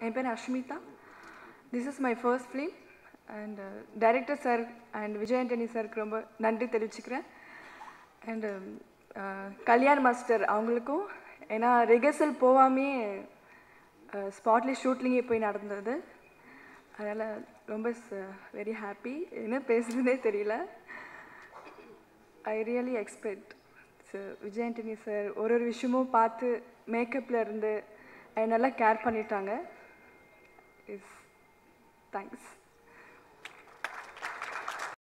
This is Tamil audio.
என் பேர் Asmitha. This is my first film and director sir and Vijay Antony sir ரொம்ப நன்றி தெரிவிச்சுக்கிறேன். And கல்யாண் மாஸ்டர் அவங்களுக்கும் ஏன்னா ரிகர்சல் போகாமே ஸ்பாட்லி ஷூட்டிங்கே போய் நடந்தது. அதனால் ரொம்ப வெரி ஹாப்பி. என்ன பேசுகிறதே தெரியல. I really expect Vijay Antony sir ஒரு விஷயமும் பார்த்து மேக்கப்பில் இருந்து நல்லா கேர் பண்ணிட்டாங்க. தேங்க்ஸ்.